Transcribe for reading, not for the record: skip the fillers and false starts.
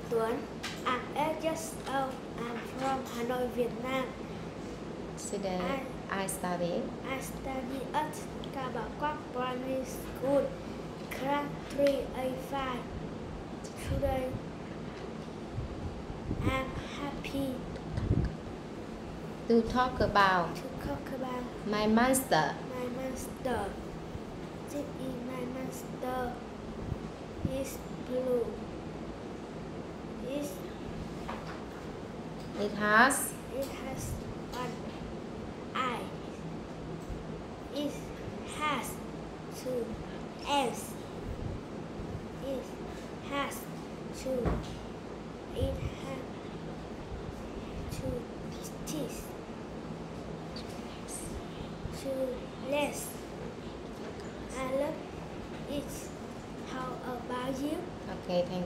Tuan. I'm 8 years old. I'm from Hanoi, Vietnam. Today I study I study at Kabakok Primary School, class 3A5. Today, I'm happy to talk about my monster. my master. This is my master. It's blue. It has one eye. It has two eyes. It has two. It has two teeth. Two legs. I love it. How about you? Okay, thank you.